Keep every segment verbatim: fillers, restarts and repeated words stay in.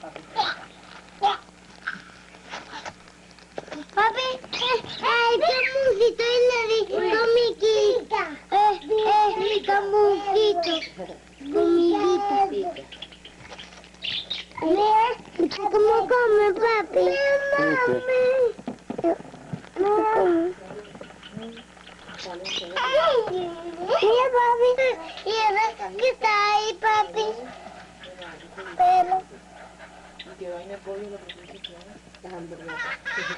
Papi, ay, Camuncito, y le di comiquita. Eh, eh, Camuncito. Comidita. Mira, ¿cómo come, papi? Mami. ¿Cómo come? Mira, papi. Y ahora que está ahí, papi. Pero... ¿Qué vaina de pollo lo que tú dices? Las hamburguesas.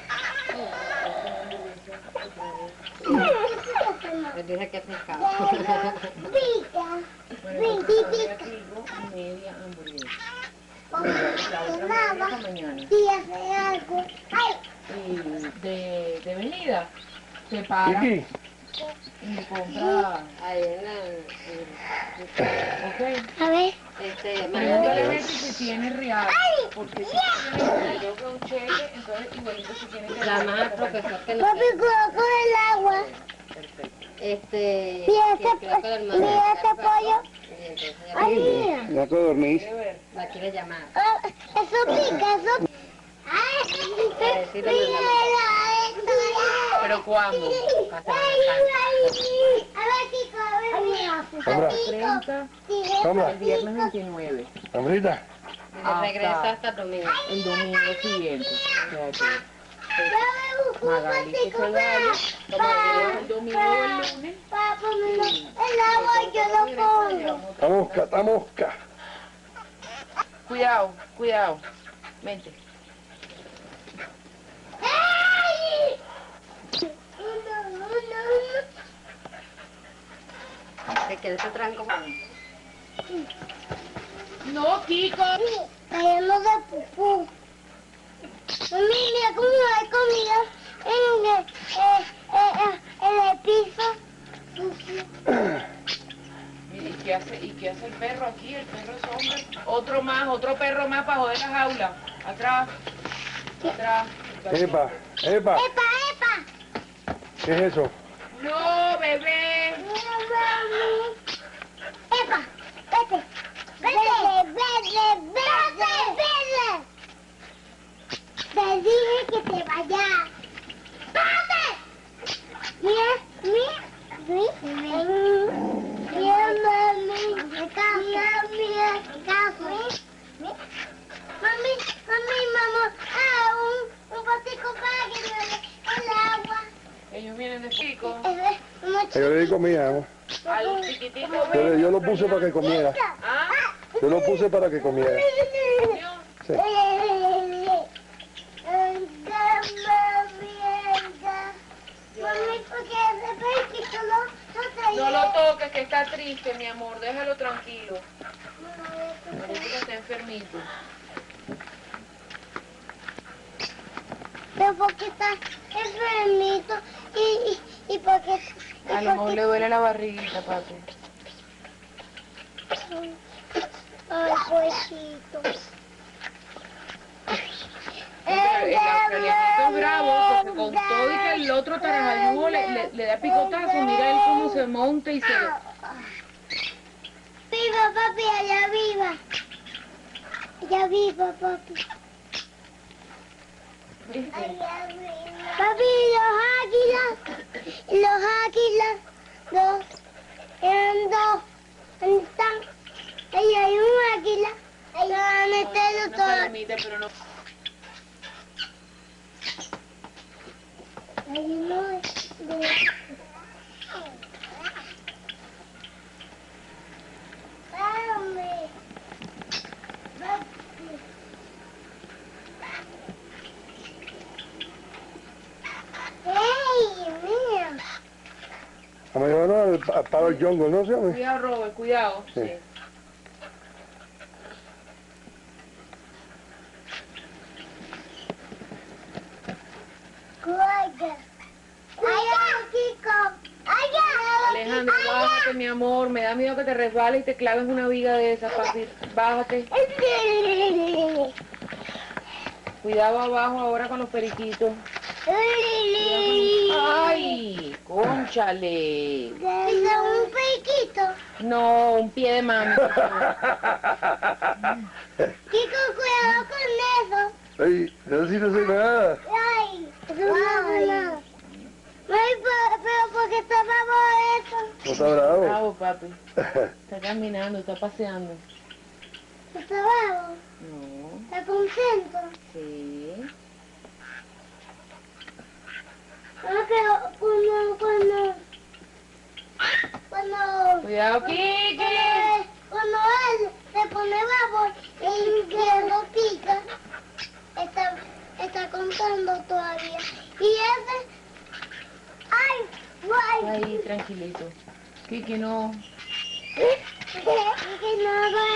Les dije que pescado. Pica. Pica. Media hamburguesa. La otra media mañana. Sí, hace algo. Ay. Y de, de venida, se para y me compra ahí en la... Ok. A ver. Este, pregúntale a ver si tiene real, porque si tiene yo que un cheque, entonces igualito si tiene que... La más profesor que no... Papi, coloco el agua. Perfecto. Este... Mira este, mira este pollo. Ay, mira. Ya que dormís. La quiere llamar. Oh, eso pica, eso pica. Ay, mira esto. ¿Pero cuándo? A ver, Kiko, a ver, mira. Sombra. treinta, Sombra. el viernes veintinueve. Sombrita. Regresa hasta el domingo. El domingo siguiente. O sea que... Magali que se vaya, el domingo o el lunes. Papá, el agua yo lo pongo. Está mosca, está mosca. Cuidado, cuidado. Vente. ¡Ay! ¿Te quedó ese tranco? No, Kiko. Cayendo de pupú. Mami, mira cómo hay comida en el, eh, eh, eh, en el piso. ¿Y qué hace, y qué hace el perro aquí? El perro es hombre. Otro más, otro perro más para joder la jaula. Atrás. Atrás. Epa, epa. ¡Epa, epa! ¿Qué es eso? No, bebé. Mira, mami. ¡Epa! ¡Vete! ¡Vete! ¡Vete! ¡Vete! ¡Vete! Te dije que te vayas. ¡Vete! Mira, mira, mira, mira, mami, mira, mira, mira, mami, mami, mamá, ah, un, un potico para que me dé el agua. Ellos vienen de Chico. Yo le di comida, amor. Al chiquitito. Yo, le- yo lo puse para que comiera. ¿Ah? Yo lo puse para que comiera. Sí. Mami, porque ese periquito no, no te No lo toques, que está triste, mi amor. Déjalo tranquilo. Parece que está enfermito. Pero porque está enfermito y, y, y porque... A lo mejor le duele la barriguita, papi. Ay, pobrecito. El australianito es bravo, porque con todo y que el otro tarajayugo le, le, le da picotazo, mira él cómo se monta y se... Viva, papi, allá viva. Allá viva, papi. Allá viva. Papi, los águilas, los águilas, los, eran dos, ¿dónde están? Ahí hay un águila, ahí van a meterlo Una todo. palomita, pero no... Ahí no es de... Párame. Papi. ¡Ey, mira! A me llevaron al, al palo del jungle, ¿no sé? Cuidado, Robert, cuidado. Sí. Sí. Cuida. Allá, Kiko. Allá. Alejandro, bájate, mi amor. Me da miedo que te resbales y te claves una viga de esas, papi. Bájate. Cuidado abajo ahora con los periquitos. ¡Ay! ¡Cónchale! ¿Es un periquito? No, un pie de mano. Kiko, cuidado con no sé nada. Ay, eso no es nada. Ay, pero, pero ¿por qué está bravo esto? ¿No está bravo? Bravo, papi. Está caminando, está paseando. ¿Está bravo? No. ¿Está contento? Sí. No, que cuando, cuando, cuando, Cuidado, Kiki. cuando, cuando él se pone bravo y que lo pica, está, está contando todavía. Y ese, ay, ay, Ahí, tranquilito. Kiki, no. que no haga